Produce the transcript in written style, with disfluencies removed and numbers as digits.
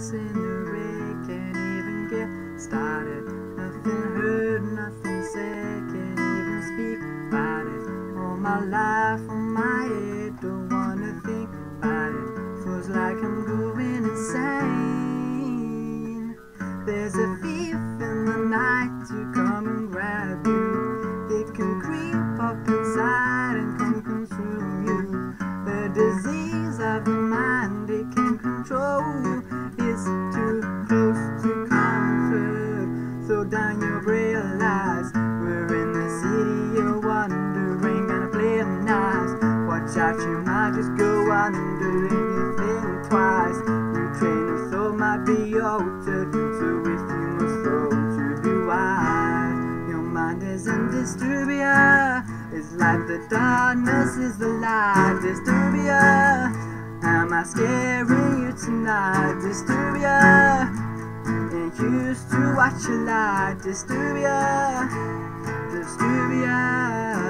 house in the rain, can't even get started. Nothing heard, nothing said, can't even speak about it. All my life on my head, don't wanna think about it. Feels like I'm going insane. There's a thief in the night to come and grab you. It can creep up inside and can consume you. The disease of the mind it can control is too close to comfort. So down you realize we're in the city you're wondering, gonna play them nice. Watch out, you might just go under if you think twice. Your train of thought might be altered, so if you must go to be wise. Your mind is in Disturbia. It's like the darkness is the light. Disturbia, am I scaring you tonight? Disturbia, ain't used to watch you lie. Disturbia, Disturbia.